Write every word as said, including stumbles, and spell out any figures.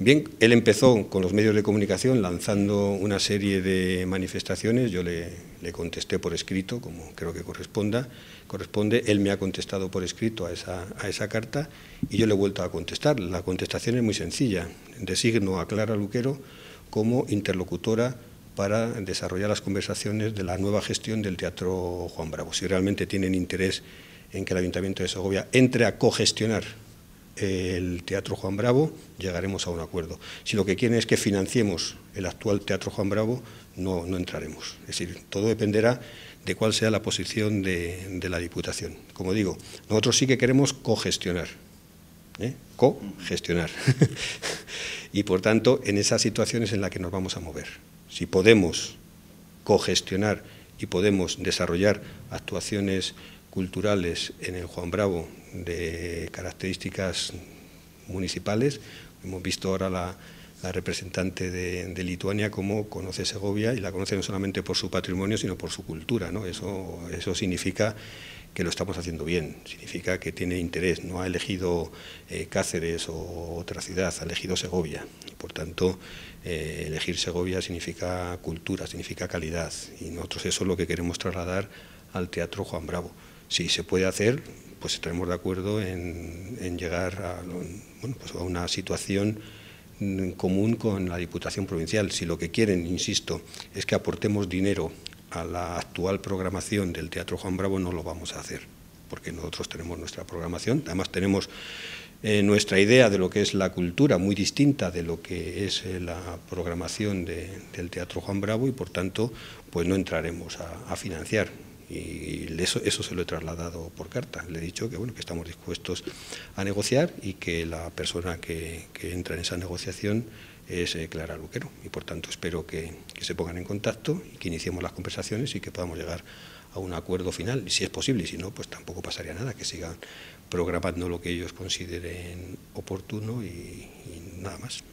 Bien, él empezó con los medios de comunicación lanzando una serie de manifestaciones, yo le, le contesté por escrito, como creo que corresponda, corresponde, él me ha contestado por escrito a esa, a esa carta y yo le he vuelto a contestar. La contestación es muy sencilla, designo a Clara Luquero como interlocutora para desarrollar las conversaciones de la nueva gestión del Teatro Juan Bravo. Si realmente tienen interés en que el Ayuntamiento de Segovia entre a cogestionar el Teatro Juan Bravo, llegaremos a un acuerdo. Si lo que quieren es que financiemos el actual Teatro Juan Bravo, no, no entraremos. Es decir, todo dependerá de cuál sea la posición de, de la Diputación. Como digo, nosotros sí que queremos cogestionar, ¿eh? cogestionar. Y por tanto, en esas situaciones en las que nos vamos a mover. Si podemos cogestionar y podemos desarrollar actuaciones culturales en el Juan Bravo de características municipales, hemos visto ahora la, la representante de, de Lituania cómo conoce Segovia y la conoce no solamente por su patrimonio sino por su cultura, ¿no? Eso, eso significa que lo estamos haciendo bien, significa que tiene interés, no ha elegido eh, Cáceres o otra ciudad, ha elegido Segovia. Y por tanto, eh, elegir Segovia significa cultura, significa calidad y nosotros eso es lo que queremos trasladar al Teatro Juan Bravo. Si se puede hacer, pues estaremos de acuerdo en, en llegar a, bueno, pues a una situación común con la Diputación Provincial. Si lo que quieren, insisto, es que aportemos dinero a la actual programación del Teatro Juan Bravo, no lo vamos a hacer, porque nosotros tenemos nuestra programación, además tenemos eh, nuestra idea de lo que es la cultura, muy distinta de lo que es eh, la programación de, del Teatro Juan Bravo y por tanto pues no entraremos a, a financiar. Y eso, eso se lo he trasladado por carta. Le he dicho que, bueno, que estamos dispuestos a negociar y que la persona que, que entra en esa negociación es eh, Clara Luquero. Y por tanto espero que, que se pongan en contacto y que iniciemos las conversaciones y que podamos llegar a un acuerdo final. Y si es posible, y si no, pues tampoco pasaría nada, que sigan programando lo que ellos consideren oportuno y, y nada más.